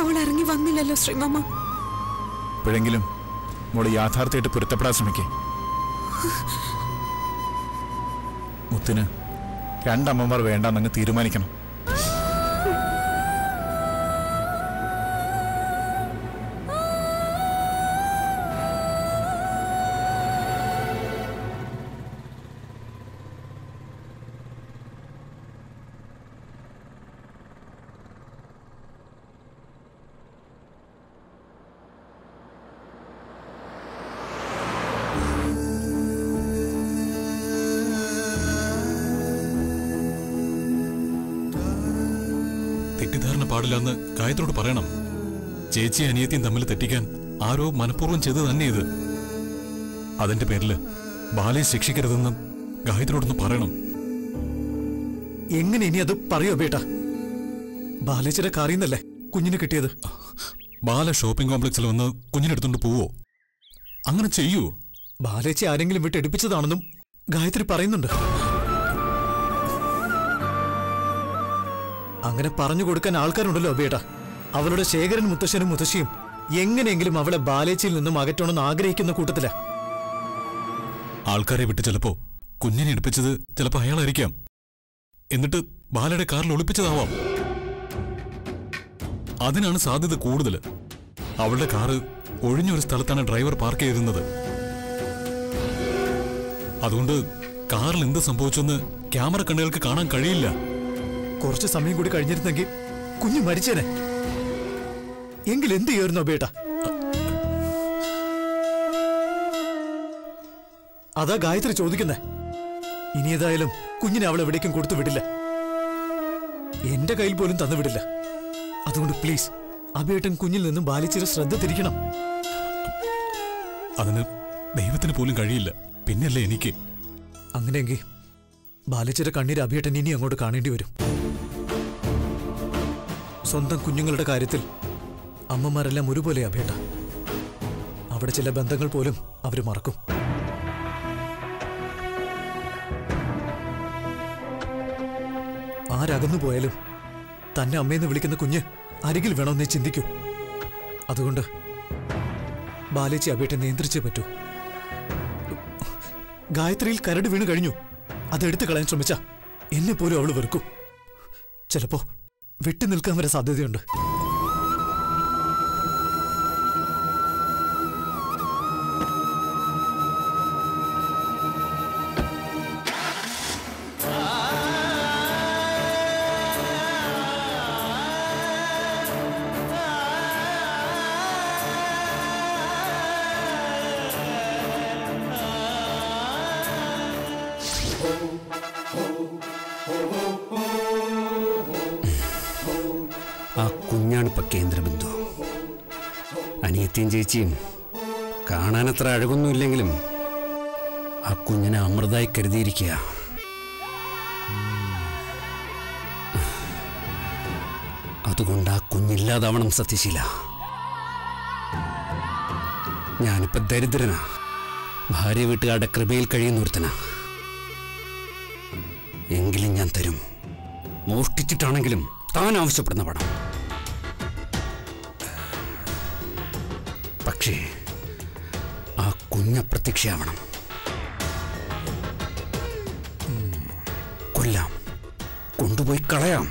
അവൾ ഇറങ്ങി വന്നില്ലല്ലോ ശ്രീമാമ. ഇപ്പോഴെങ്കിലും മോള് യാഥാർത്ഥ്യമായിട്ട് പൊരുത്തപ്പെടാൻ ശ്രമിക്കേ. മുത്തിന് രണ്ടമ്മമാർ വേണ്ടെന്നങ്ങ് തീരുമാനിക്കണം. തെറ്റിദ്ധാരണ പാടില്ലെന്ന് ഗായത്രിയോട് പറയണം. ചേച്ചി അനിയത്തിയും തമ്മിൽ തെറ്റിക്കാൻ ആരോ മനഃപൂർവ്വം ചെയ്ത് തന്നെ ഇത്. അതിന്റെ പേരില് ബാലയെ ശിക്ഷിക്കരുതെന്ന് ഗായത്രിയോടൊന്ന് പറയണം. എങ്ങനെ ഇനി അത് പറയോ ബേട്ടാ? ബാലേച്ചിയുടെ കാറിന്നല്ലേ കുഞ്ഞിന് കിട്ടിയത്? ബാല ഷോപ്പിംഗ് കോംപ്ലക്സിൽ വന്ന് കുഞ്ഞിനെടുത്തോണ്ട് പോവോ? അങ്ങനെ ചെയ്യൂ? ബാലേച്ചി ആരെങ്കിലും വിട്ട് എടുപ്പിച്ചതാണെന്നും ഗായത്രി പറയുന്നുണ്ട്. അങ്ങനെ പറഞ്ഞു കൊടുക്കാൻ ആൾക്കാരുണ്ടല്ലോ ബേട്ടാ. അവളുടെ ശേഖരൻ മുത്തശ്ശനും മുത്തശ്ശിയും എങ്ങനെയെങ്കിലും അവളെ ബാലേച്ചിയിൽ നിന്നും അകറ്റണമെന്ന് ആഗ്രഹിക്കുന്ന കൂട്ടത്തിലാ. ആൾക്കാരെ വിട്ട് ചിലപ്പോ കുഞ്ഞിനെ എടുപ്പിച്ചത് ചിലപ്പോ അയാളായിരിക്കാം. എന്നിട്ട് ബാലയുടെ കാറിൽ ഒളിപ്പിച്ചതാവാം. അതിനാണ് സാധ്യത കൂടുതൽ. അവളുടെ കാറ് ഒഴിഞ്ഞൊരു സ്ഥലത്താണ് ഡ്രൈവർ പാർക്ക് ചെയ്തിരുന്നത്. അതുകൊണ്ട് കാറിൽ എന്ത് സംഭവിച്ചെന്ന് ക്യാമറ കണ്ണുകൾക്ക് കാണാൻ കഴിയില്ല. കുറച്ച് സമയം കൂടി കഴിഞ്ഞിരുന്നെങ്കിൽ കുഞ്ഞു മരിച്ചേനെ. എങ്കിൽ എന്ത് ചെയ്യായിരുന്നോ ബേട്ടാ? അതാ ഗായത്രി ചോദിക്കുന്നേ. ഇനി ഏതായാലും കുഞ്ഞിനെ അവൾ എവിടേക്കും കൊടുത്തു വിടില്ല. എന്റെ കയ്യിൽ പോലും തന്നു വിടില്ല. അതുകൊണ്ട് പ്ലീസ് അബേട്ടൻ കുഞ്ഞിൽ നിന്നും ബാലിച്ചിയുടെ ശ്രദ്ധ തിരിക്കണം. അതിന് ദൈവത്തിന് പോലും കഴിയില്ല, പിന്നല്ലേ എനിക്ക്. അങ്ങനെയെങ്കിൽ ബാലിച്ചിയുടെ കണ്ണീര് അബേട്ടൻ ഇനി അങ്ങോട്ട് കാണേണ്ടി വരും. സ്വന്തം കുഞ്ഞുങ്ങളുടെ കാര്യത്തിൽ അമ്മമാരെല്ലാം ഒരുപോലെ അബേട്ട. അവിടെ ചില ബന്ധങ്ങൾ പോലും അവര് മറക്കും. ആരകന്നു പോയാലും തന്നെ അമ്മയെന്ന് വിളിക്കുന്ന കുഞ്ഞ് അരികിൽ വേണമെന്നേ ചിന്തിക്കൂ. അതുകൊണ്ട് ബാലേച്ചി അബേട്ടെ നിയന്ത്രിച്ചേ പറ്റൂ. ഗായത്രിയിൽ കരട് വീണ് കഴിഞ്ഞു. അതെടുത്തു കളയാൻ ശ്രമിച്ച എന്നെ പോലും അവള് വെറുക്കും. ചിലപ്പോ വിട്ടു നിൽക്കാൻ വരെ സാധ്യതയുണ്ട്. ആ കുഞ്ഞാണിപ്പ കേന്ദ്രബിന്ദു. അനിയത്തിയും ചേച്ചിയും കാണാനത്ര അഴകൊന്നുമില്ലെങ്കിലും ആ കുഞ്ഞിനെ അമൃതായി കരുതിയിരിക്കുക. അതുകൊണ്ട് ആ കുഞ്ഞില്ലാതാവണം സത്യശീല. ഞാനിപ്പോ ദരിദ്രനാ, ഭാര്യ വീട്ടുകാരുടെ കൃപയിൽ കഴിയുന്നൊരുത്തനാ. എങ്കിലും ഞാൻ തരും, മോഷ്ടിച്ചിട്ടാണെങ്കിലും താൻ ആവശ്യപ്പെടുന്ന പണം. പക്ഷേ ആ കുഞ്ഞപ്രത്യക്ഷയാവണം. കൊല്ലാം, കൊണ്ടുപോയി കളയാം.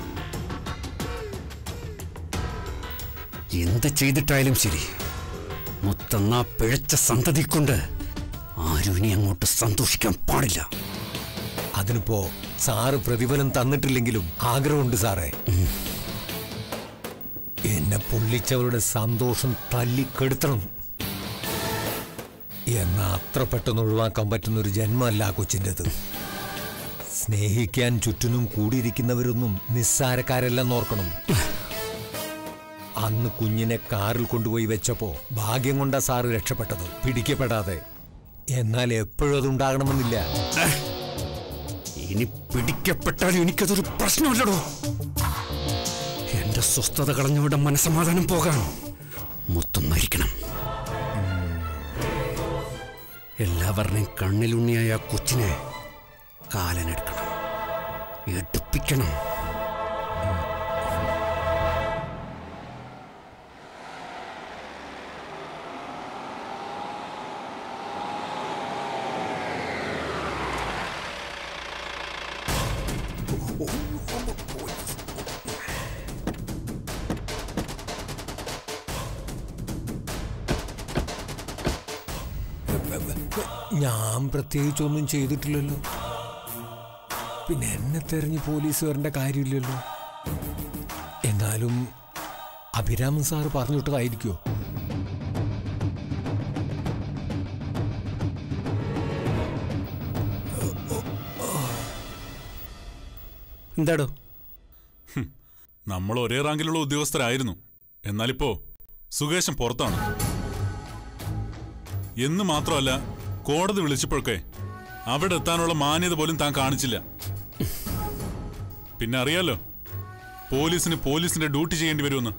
എന്ത് ചെയ്തിട്ടായാലും ശരി, മുത്തന്ന പിഴച്ച സന്തതി കൊണ്ട് ആരും ഇനി അങ്ങോട്ട് സന്തോഷിക്കാൻ പാടില്ല. അതിനിപ്പോ സാറ് പ്രതിഫലം തന്നിട്ടില്ലെങ്കിലും ആഗ്രഹമുണ്ട് സാറേ. എന്നെ പൊള്ളിച്ചവരുടെ സന്തോഷം തല്ലിക്കെടുത്തണം. എന്നാ അത്ര പെട്ടെന്ന് ഒഴിവാക്കാൻ പറ്റുന്ന ഒരു ജന്മമല്ല ആ കൊച്ചിൻ്റെത്. സ്നേഹിക്കാൻ ചുറ്റിനും കൂടിയിരിക്കുന്നവരൊന്നും നിസ്സാരക്കാരെല്ലാം ഓർക്കണം. അന്ന് കുഞ്ഞിനെ കാറിൽ കൊണ്ടുപോയി വെച്ചപ്പോ ഭാഗ്യം കൊണ്ടാ സാറ് രക്ഷപ്പെട്ടത്, പിടിക്കപ്പെടാതെ. എന്നാൽ എപ്പോഴും അതുണ്ടാകണമെന്നില്ല. ഇനി പിടിക്കപ്പെട്ടാൽ എനിക്കതൊരു പ്രശ്നമല്ലടോ. എന്റെ സ്വസ്ഥത കളഞ്ഞവിടെ മനസമാധാനം പോകാൻ മുത്തൊന്നായിരിക്കണം. എല്ലാവരുടെയും കണ്ണിലുണ്ണിയായ കൊച്ചിനെ കാലനെടുക്കണം, എടുപ്പിക്കണം. ഞാൻ പ്രത്യേകിച്ചൊന്നും ചെയ്തിട്ടില്ലല്ലോ. പിന്നെ എന്നെ തെരഞ്ഞ് പോലീസ് വരേണ്ട കാര്യമില്ലല്ലോ. എന്നാലും അഭിരാമൻ സാറ് പറഞ്ഞിട്ടതായിരിക്കുമോ? എന്താടോ? നമ്മൾ ഒരേ റാങ്കിലുള്ള ഉദ്യോഗസ്ഥരായിരുന്നു. എന്നാലിപ്പോ സുകേശൻ പുറത്താണ്. എന്ന് മാത്രമല്ല, കോടതി വിളിച്ചപ്പോഴൊക്കെ അവിടെ എത്താനുള്ള മാന്യത പോലും താൻ കാണിച്ചില്ല. പിന്നെ അറിയാലോ, പോലീസിന് പോലീസിന്റെ ഡ്യൂട്ടി ചെയ്യേണ്ടി വരുമെന്ന്.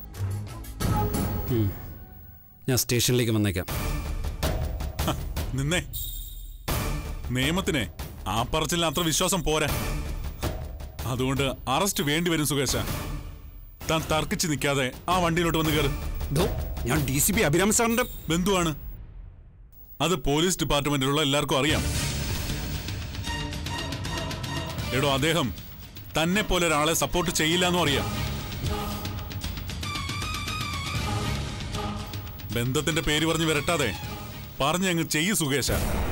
ഞാൻ സ്റ്റേഷനിലേക്ക് വന്നേക്കാം. നിന്നേ, നിയമത്തിനെ ആ പറച്ചിലിന് അത്ര വിശ്വാസം പോരാ. അതുകൊണ്ട് അറസ്റ്റ് വേണ്ടി വരും സുകേശ. താൻ തർക്കിച്ച് നിൽക്കാതെ ആ വണ്ടിയിലോട്ട് വന്ന് കയറ്. ഞാൻ DCP അഭിരാമൻ സാറിന്റെ ബന്ധുവാണ്. അത് പോലീസ് ഡിപ്പാർട്ട്മെന്റിലുള്ള എല്ലാവർക്കും അറിയാം. എടോ, അദ്ദേഹം തന്നെ പോലെ ഒരാളെ സപ്പോർട്ട് ചെയ്യില്ല എന്നും അറിയാം. ബന്ധത്തിന്റെ പേര് പറഞ്ഞ് വരട്ടാതെ പറഞ്ഞങ്ങ് ചെയ്യ് സുകേശ.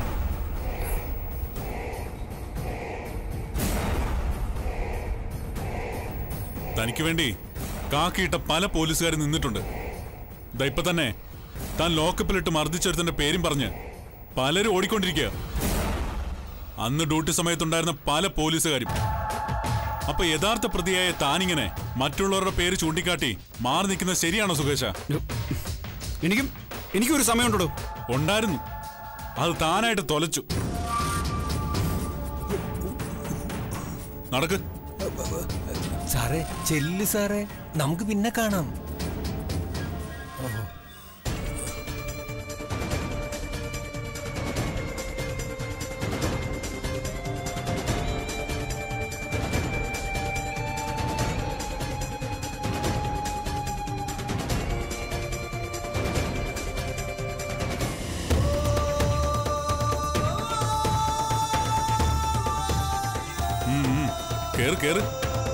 തനിക്ക് വേണ്ടി കാക്കിയിട്ട പല പോലീസുകാരും നിന്നിട്ടുണ്ട്. ഇപ്പൊ തന്നെ താൻ ലോക്കപ്പിലിട്ട് മർദ്ദിച്ചെടുത്തന്റെ പേരും പറഞ്ഞ് പലരും ഓടിക്കൊണ്ടിരിക്കുക. അന്ന് ഡ്യൂട്ടി സമയത്തുണ്ടായിരുന്ന പല പോലീസുകാരും. അപ്പൊ യഥാർത്ഥ പ്രതിയായ താനിങ്ങനെ മറ്റുള്ളവരുടെ പേര് ചൂണ്ടിക്കാട്ടി മാറി നിൽക്കുന്നത് ശരിയാണോ സുകേശ? എനിക്കൊരു സമയമുണ്ടോ? ഉണ്ടായിരുന്നു. അത് താനായിട്ട് തൊലച്ചു. നടക്ക് സാറേ, ചെല്ല് സാറേ, നമുക്ക് പിന്നെ കാണാം. കേറ് കേറ്.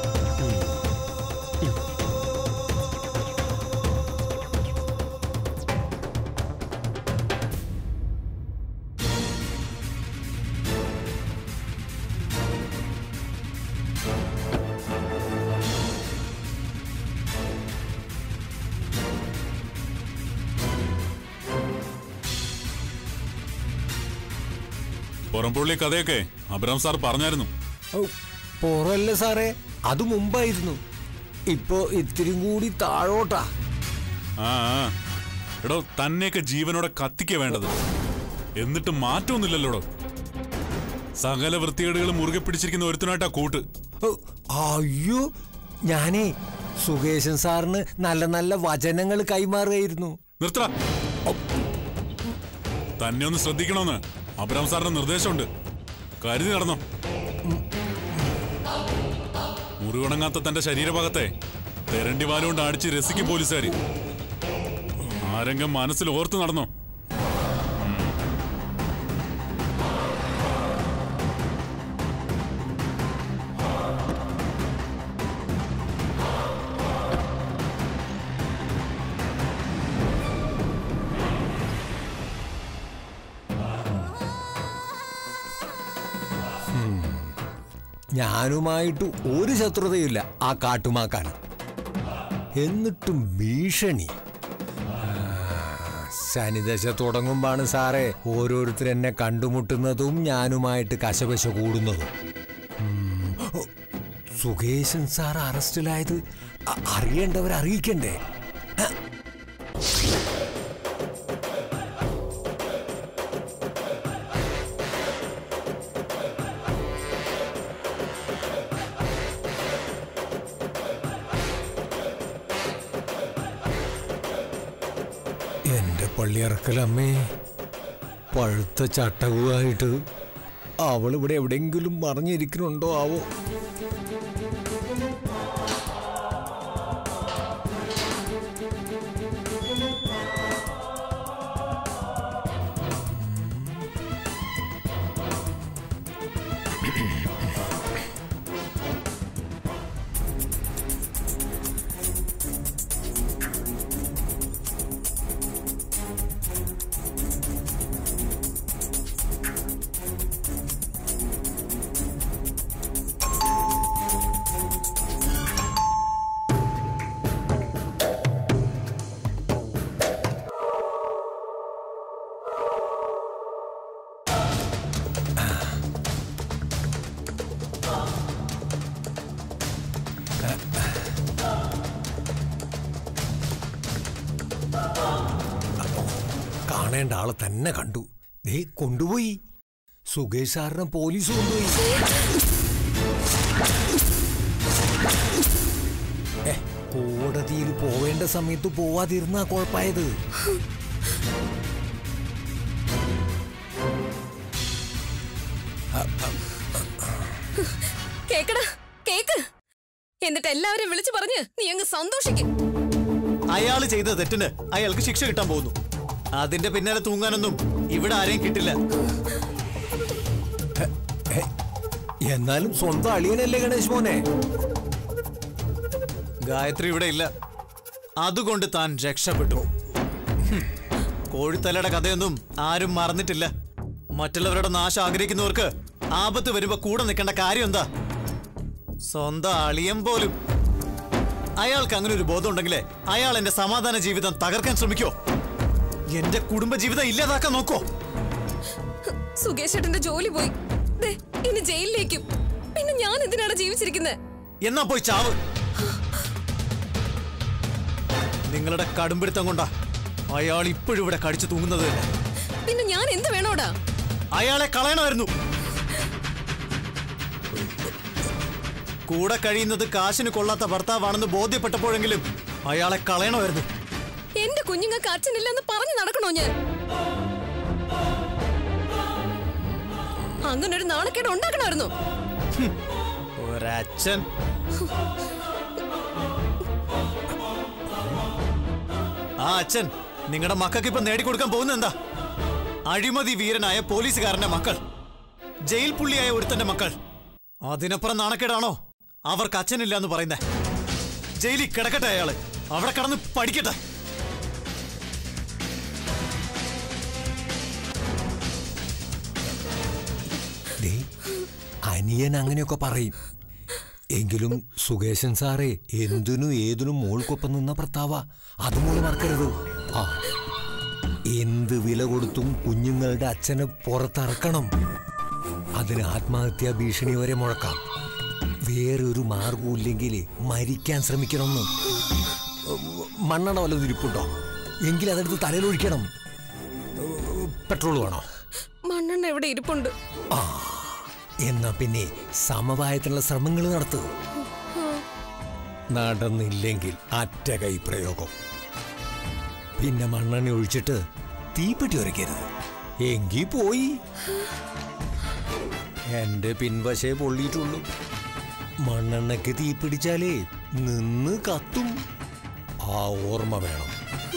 പുറംപുള്ളി കഥയൊക്കെ അബ്രാം സാർ പറഞ്ഞായിരുന്നു. പുറല്ല സാറേ, അത് മുമ്പായിരുന്നു. ഇപ്പോ ഇത്തിരി കൂടി താഴോട്ടാ. ആ എടോ, തന്നെയൊക്കെ ജീവനോടെ കത്തിക്ക വേണ്ടത്. എന്നിട്ട് മാറ്റമൊന്നുമില്ലല്ലോടോ. സകല വൃത്തികേടുകളും മുറുകെ പിടിച്ചിരിക്കുന്ന ഒരുത്തനായിട്ടാ കൂട്ട്. അയ്യോ, ഞാനേ സുകേശൻ സാറിന് നല്ല നല്ല വചനങ്ങൾ കൈമാറുകയായിരുന്നു. നിർത്തട. തന്നെ ഒന്ന് ശ്രദ്ധിക്കണമെന്ന് അബ്രാം സാറിന്റെ നിർദ്ദേശമുണ്ട്. കരുതി നടന്നോ. മുറിവുണങ്ങാത്ത തന്റെ ശരീരഭാഗത്തെ തെരണ്ടി വാലുകൊണ്ട് അടിച്ച് രസിക്കും പോലീസുകാര്. ആരെങ്കിലും മനസ്സിൽ ഓർത്ത് നടന്നോ. ഞാനുമായിട്ട് ഒരു ശത്രുതയില്ല ആ കാട്ടുമാക്കാൻ. എന്നിട്ടും ഭീഷണി. ശനിദശ തുടങ്ങുമ്പാണ് സാറേ ഓരോരുത്തരെന്നെ കണ്ടുമുട്ടുന്നതും ഞാനുമായിട്ട് കശപശ കൂടുന്നതും. സുകേശൻ സാർ അറസ്റ്റിലായത് അറിയേണ്ടവർ അറിയിക്കണ്ടേ? എന്റെ പള്ളിയിറക്കലമ്മേ, പഴുത്ത ചട്ടകുമായിട്ട് അവളിവിടെ എവിടെയെങ്കിലും മറിഞ്ഞിരിക്കുന്നുണ്ടോ ആവോ? കാണേണ്ട ആളെ തന്നെ കണ്ടു. ദേ കൊണ്ടുപോയി. സുകേഷ് സാറിനെ പോലീസ് കൊണ്ടുപോയി. കോടതിയിൽ പോവേണ്ട സമയത്ത് പോവാതിരുന്നാ കുഴപ്പമായത്. കേക്കടാ കേക്ക്. എന്നിട്ട് എല്ലാവരും വിളിച്ചു പറഞ്ഞ് നീ അങ്ങ് സന്തോഷിക്കും. അയാള് ചെയ്ത തെറ്റിന് അയാൾക്ക് ശിക്ഷ കിട്ടാൻ പോകുന്നു. അതിന്റെ പിന്നാലെ തൂങ്ങാനൊന്നും ഇവിടെ ആരെയും കിട്ടില്ല. എന്നാലും സ്വന്തം അളിയനല്ലേ ഗണേഷ് മോനെ. ഗായത്രി ഇവിടെ ഇല്ല, അതുകൊണ്ട് താൻ രക്ഷപ്പെട്ടു. കോഴിത്തലയുടെ കഥയൊന്നും ആരും മറന്നിട്ടില്ല. മറ്റുള്ളവരുടെ നാശം ആഗ്രഹിക്കുന്നവർക്ക് ആപത്ത് വരുമ്പോ കൂടെ നിൽക്കേണ്ട കാര്യം എന്താ? സ്വന്തം അളിയൻ പോലും. അയാൾക്ക് അങ്ങനെ ഒരു ബോധം ഉണ്ടെങ്കിലേ അയാൾ എന്റെ സമാധാന ജീവിതം തകർക്കാൻ ശ്രമിക്കോ? എന്റെ കുടുംബ ജീവിതം ഇല്ലാതാക്കാൻ നോക്കോ? സുകേഷേട്ടന്റെ ജോലി പോയി, ഇനി ജയിലിലേക്കും. പിന്നെ ഞാൻ എന്തിനാണ് ജീവിച്ചിരിക്കുന്നത്? എന്നാ പോയി ചാവ്. നിങ്ങളുടെ കടുംപിടുത്തം കൊണ്ടാ അയാൾ ഇപ്പോഴും ഇവിടെ കടിച്ചു തൂങ്ങുന്നത്. പിന്നെ ഞാൻ എന്ത് വേണോടാ? അയാളെ കളയണമായിരുന്നു. കൂടെ കഴിയുന്നത് കാശിന് കൊള്ളാത്ത ഭർത്താവാണെന്ന് ബോധ്യപ്പെട്ടപ്പോഴെങ്കിലും അയാളെ കളയണമായിരുന്നു. എന്റെ കുഞ്ഞുങ്ങൾക്ക് അച്ഛനില്ലെന്ന് പറഞ്ഞു നടക്കണോ ഞാൻ? അങ്ങനെ ഒരു നാണക്കേട് ഉണ്ടാക്കണമായിരുന്നു. ഒരച്ഛൻ. ആ അച്ഛൻ നിങ്ങളുടെ മക്കൾക്ക് ഇപ്പൊ നേടിക്കൊടുക്കാൻ പോകുന്ന എന്താ? അഴിമതി വീരനായ പോലീസുകാരന്റെ മക്കൾ, ജയിൽ പുള്ളിയായ ഒരുത്തന്റെ മക്കൾ. അതിനപ്പുറം നാണക്കേടാണോ അവർക്ക് അച്ഛനില്ല എന്ന് പറയുന്നേ? ജയിലിൽ കിടക്കട്ടെ അയാള്, അവിടെ കിടന്ന് പഠിക്കട്ടെ. അനിയൻ അങ്ങനെയൊക്കെ പറയും. എങ്കിലും സുകേശൻ സാറേ എന്തിനും ഏതിനും മോൾക്കൊപ്പം നിന്ന ഭർത്താവാ. അത് മോള് മറക്കരുത്. ആ, എന്ത് വില കൊടുത്തും കുഞ്ഞുങ്ങളുടെ അച്ഛനെ പുറത്തിറക്കണം. അതിന് ആത്മഹത്യാ ഭീഷണി വരെ മുഴക്കാം. വേറൊരു മാർഗവും ഇല്ലെങ്കിൽ മരിക്കാൻ ശ്രമിക്കണമെന്ന്. മണ്ണെണ്ണ വല്ലതും ഇരിപ്പുണ്ടോ? എങ്കിൽ അതെടുത്ത് തലയിലൊഴിക്കണം. പെട്രോൾ വേണോ? മണ്ണെണ്ണ എവിടെ ഇരിപ്പുണ്ട്? ആ, എന്നാ പിന്നെ സമവായത്തിനുള്ള ശ്രമങ്ങൾ നടത്തു. നടന്നില്ലെങ്കിൽ അറ്റ കൈ പ്രയോഗം. പിന്നെ മണ്ണെണ്ണ ഒഴിച്ചിട്ട് തീപ്പെട്ടി ഉരയ്ക്കരുത്. എങ്കി പോയി. എന്റെ പിൻവശേ പൊള്ളിയിട്ടുള്ളൂ. മണ്ണെണ്ണയ്ക്ക് തീപിടിച്ചാലേ നിന്ന് കത്തും. ആ ഓർമ്മ വേണം.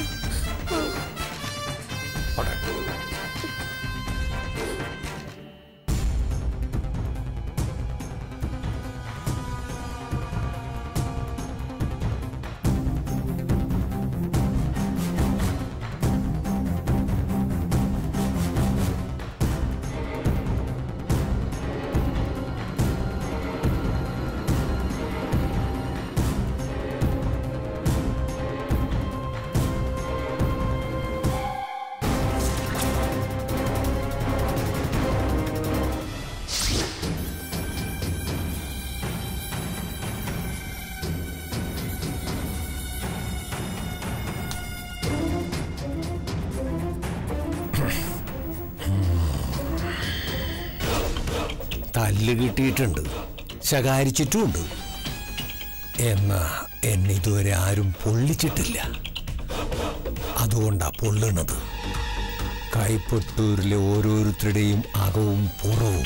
തല്ല് കിട്ടിയിട്ടുണ്ട്, ശകാരിച്ചിട്ടുമുണ്ട്. എന്നാ എന്നെ ഇതുവരെ ആരും പൊള്ളിച്ചിട്ടില്ല. അതുകൊണ്ടാ പൊള്ളണത്. കൈപ്പട്ടൂരിലെ ഓരോരുത്തരുടെയും അകവും പുറവും.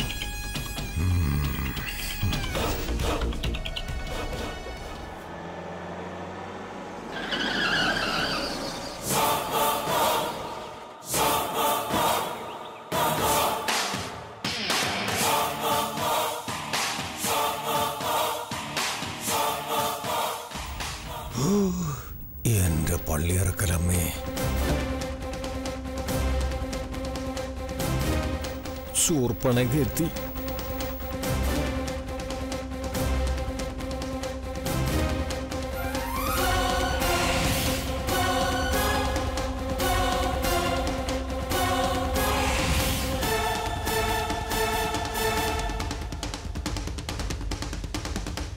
എന്റെ പള്ളിയിറക്കലമ്മേ, ശൂർപ്പണയ്ക്ക് എത്തി.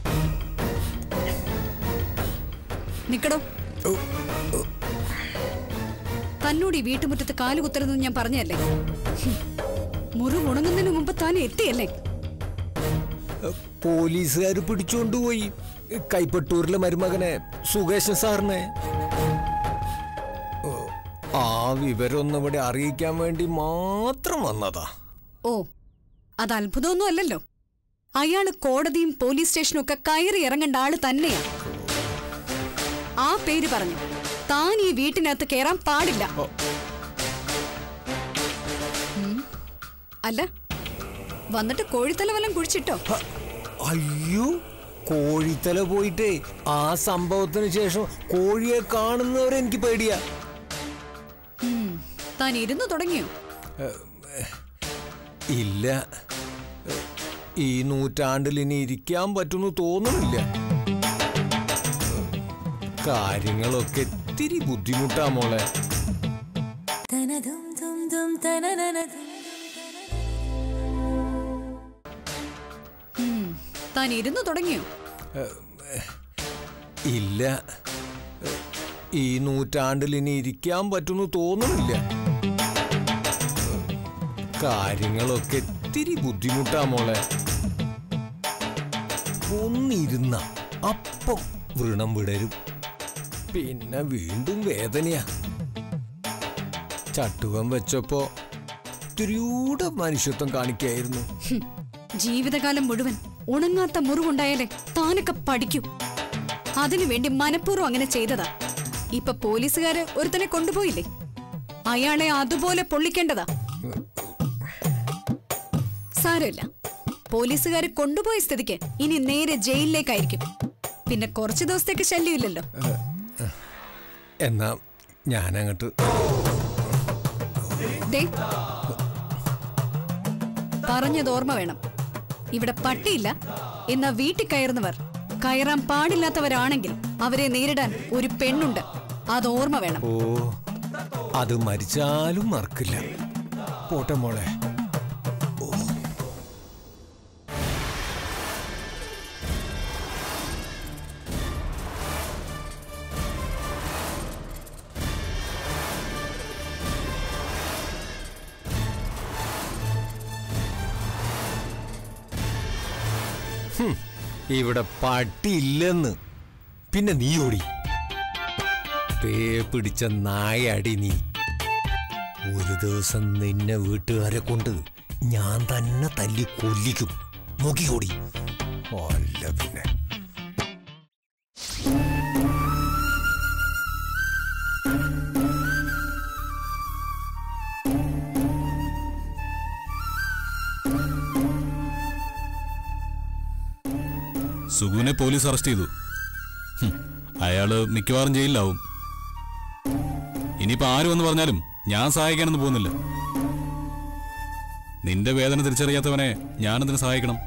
നിക്കടോ. തന്നോട് ഈ വീട്ടുമുറ്റത്ത് കാലുകുത്തരുതെന്ന് ഞാൻ പറഞ്ഞല്ലേ? മുറിവ് ഉണങ്ങുന്നതിന് മുമ്പ് താൻ എത്തിയല്ലേ? പോലീസുകാർ പിടിച്ചുകൊണ്ടുപോയി കൈപ്പട്ടൂരിലെ മരുമകനെ സുകേശൻ സാറിനെ. ആ വിവരമൊന്നും ഇവിടെ അറിയിക്കാൻ വേണ്ടി മാത്രം വന്നതാ. ഓ, അത് അത്ഭുതമൊന്നും അല്ലല്ലോ. അയാള് കോടതിയും പോലീസ് സ്റ്റേഷനും ഒക്കെ കയറി ഇറങ്ങേണ്ട ആള് തന്നെയാ. ആ പേര് പറഞ്ഞു താൻ ഈ വീട്ടിനകത്ത് കയറാൻ പാടില്ല. അല്ല, വന്നിട്ട് കോഴിത്തല വല്ലം കുഴിച്ചിട്ടോ? അയ്യോ, കോഴിത്തല പോയിട്ടേ ആ സംഭവത്തിന് ശേഷം കോഴിയെ കാണുന്നവരെ എനിക്ക് പേടിയാ. താൻ ഇരുന്നു തുടങ്ങിയോ? ഇല്ല, ഈ നൂറ്റാണ്ടിൽ ഇനി ഇരിക്കാൻ പറ്റുന്നു തോന്നുന്നില്ല. കാര്യങ്ങളൊക്കെ ഇത്തിരി ബുദ്ധിമുട്ടാ മോളെ. താൻ ഇരുന്നു തുടങ്ങിയോ? ഇല്ല, ഈ നൂറ്റാണ്ടിൽ ഇനി ഇരിക്കാൻ പറ്റുന്നു തോന്നുന്നില്ല. കാര്യങ്ങളൊക്കെ ഇത്തിരി ബുദ്ധിമുട്ടാ മോളെ. ഒന്നിരുന്ന അപ്പം വ്രണം വിടരും, പിന്നെ വീണ്ടും വേദനയാ. ചട്ടുകം വെച്ചപ്പോ ഇത്തിരിയൂടെ മനുഷ്യത്വം കാണിക്കായിരുന്നു. ജീവിതകാലം മുഴുവൻ ഉണങ്ങാത്ത മുറിവുണ്ടായാലേ താനൊക്കെ പഠിക്കൂ. അതിനുവേണ്ടി മനഃപൂർവ്വം അങ്ങനെ ചെയ്തതാ. ഇപ്പൊ പോലീസുകാര് ഒരുത്തനെ കൊണ്ടുപോയില്ലേ, അയാളെ അതുപോലെ പൊള്ളിക്കേണ്ടതാ. സാരമില്ല, പോലീസുകാര് കൊണ്ടുപോയ സ്ഥിതിക്ക് ഇനി നേരെ ജയിലിലേക്കായിരിക്കും. പിന്നെ കുറച്ചു ദിവസത്തേക്ക് ശല്യമില്ലല്ലോ. എന്നാ ഞാനങ്ങട്ട് പറഞ്ഞത് ഓർമ്മ വേണം. ഇവിടെ പട്ടിയില്ല. എന്നാ വീട്ടിൽ കയറുന്നവർ കയറാൻ പാടില്ലാത്തവരാണെങ്കിൽ അവരെ നേരിടാൻ ഒരു പെണ്ണുണ്ട്. അത് ഓർമ്മ വേണം. ഓ, അത് മരിച്ചാലും മറക്കില്ല. പോട്ടെ മോളെ. ഇവിടെ പട്ടിയില്ലെന്ന് പിന്നെ നീ ഓടി. പേ പിടിച്ച നായടി നീ. ഒരു ദിവസം നിന്നെ വീട്ടുകാരെ കൊണ്ട് ഞാൻ തന്നെ തല്ലി കൊല്ലിക്കും. നോക്കിക്കോടി. അല്ല പിന്നെ സുഗുനെ പോലീസ് അറസ്റ്റ് ചെയ്തു. അയാള് മിക്കവാറും ജയിലിലാവും. ഇനിയിപ്പോ ആര് വന്ന് പറഞ്ഞാലും ഞാൻ സഹായിക്കാനൊന്നും പോകുന്നില്ല. നിന്റെ വേദന തിരിച്ചറിയാത്തവനെ ഞാനെന്തിനു സഹായിക്കണം?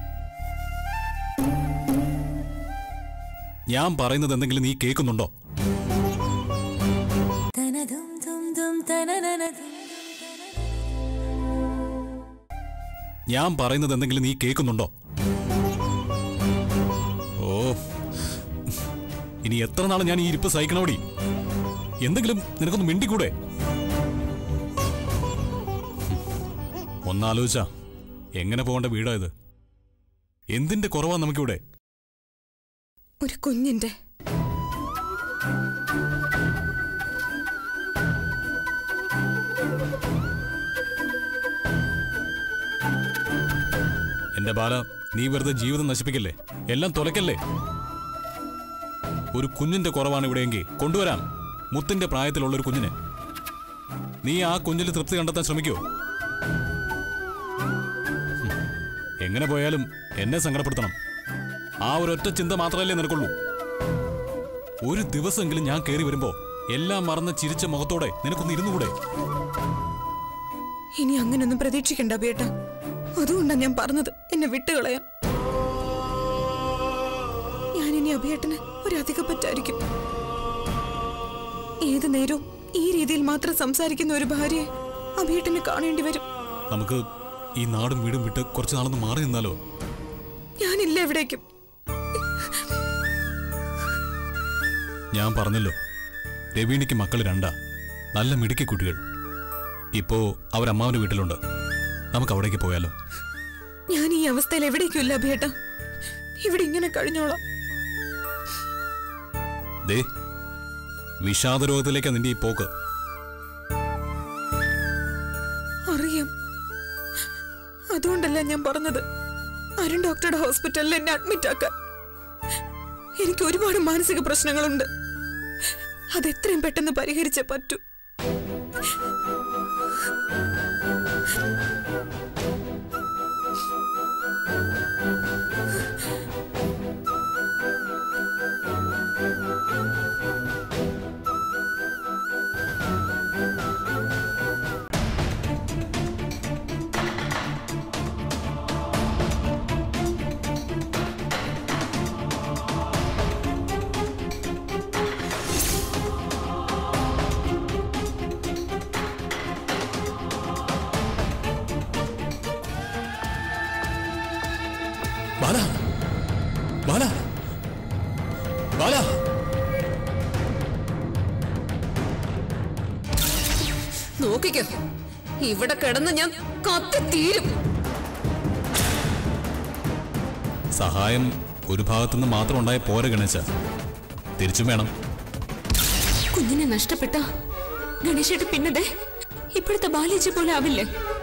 ഞാൻ പറയുന്നത് എന്തെങ്കിലും നീ കേൾക്കുന്നുണ്ടോ? ഞാൻ പറയുന്നത് എന്തെങ്കിലും നീ കേൾക്കുന്നുണ്ടോ? ഓ, ഇനി എത്ര നാൾ ഞാൻ ഈ ഇരിപ്പ് സഹിക്കണോടി? എന്തെങ്കിലും നിനക്കൊന്ന് മിണ്ടിക്കൂടെ? ഒന്നാലോചിച്ചാ എങ്ങനെ പോകേണ്ട വീടാ ഇത്? എന്തിന്റെ കുറവാ നമുക്കിവിടെ? ഒരു കുഞ്ഞിന്റെ. എന്റെ ബാല, നീ വെറുതെ ജീവിതം നശിപ്പിക്കല്ലേ, എല്ലാം തുലക്കല്ലേ. ഒരു കുഞ്ഞിന്റെ കുറവാണ് ഇവിടെയെങ്കിൽ കൊണ്ടുവരാം. മുത്തിന്റെ പ്രായത്തിലുള്ളൊരു കുഞ്ഞിനെ. നീ ആ കുഞ്ഞിൽ തൃപ്തി കണ്ടെത്താൻ ശ്രമിക്കോ? എങ്ങനെ പോയാലും എന്നെ സങ്കടപ്പെടുത്തണം. ആ ഒരൊറ്റ ചിന്ത മാത്രമല്ലേ നിനക്കുള്ളൂ. ഒരു ദിവസമെങ്കിലും ഞാൻ കയറി വരുമ്പോ എല്ലാം മറന്ന് ചിരിച്ച മുഖത്തോടെ നിനക്കൊന്ന് ഇരുന്നുകൂടെ? ഇനി അങ്ങനൊന്നും പ്രതീക്ഷിക്കണ്ട ബേട്ട. അതുകൊണ്ടാണ് ഞാൻ പറഞ്ഞത് എന്നെ വിട്ടുകളയാം. ഞാനിനി അഭിയേട്ടന് ഒരധിക പറ്റായിരിക്കും. ഏത് നേരവും ഈ രീതിയിൽ മാത്രം സംസാരിക്കുന്ന ഒരു ഭാര്യയെ അഭിയേട്ടന് കാണേണ്ടി വരും. നമുക്ക് ഈ നാടും വീടും വിട്ട് കുറച്ചു നാളൊന്ന് മാറി നിന്നാലോ? ഞാനില്ല എവിടേക്കും. ഞാൻ പറഞ്ഞല്ലോ, രവീണിക്ക് മക്കൾ രണ്ടാ. നല്ല മിടുക്കി കുട്ടികൾ. ഇപ്പോ അവരമ്മാവന്റെ വീട്ടിലുണ്ട്. നമുക്ക് അവിടേക്ക് പോയാലോ? ഞാൻ ഈ അവസ്ഥയിൽ എവിടേക്കില്ല അഭിയേട്ടാ. ഇവിടെ ഇങ്ങനെ കഴിഞ്ഞോളാം. ദേ, വിഷാദരോഗത്തിലേക്കാ നിന്റെ ഈ പോക്ക്. അറിയാം. അതുകൊണ്ടല്ല ഞാൻ പറഞ്ഞത് അരുൺ ഡോക്ടറുടെ ഹോസ്പിറ്റലിൽ എന്നെ അഡ്മിറ്റ് ആക്കാൻ. എനിക്ക് ഒരുപാട് മാനസിക പ്രശ്നങ്ങളുണ്ട്. അതെത്രയും പെട്ടെന്ന് പരിഹരിച്ചേ പറ്റൂ. ബാല, ബാല, ബാല. നോക്കിക്കോ, ഇവിടെ കിടന്ന് ഞാൻ കത്തിത്തീരും. സഹായം ഒരു ഭാഗത്തുനിന്ന് മാത്രം ഉണ്ടായ പോര ഗണേശ, തിരിച്ചും വേണം. കുഞ്ഞിനെ നഷ്ടപ്പെട്ട ഗണേശേട്ട് പിന്നതേ ഇപ്പോഴത്തെ ബാലേജി പോലെ ആവില്ലേ?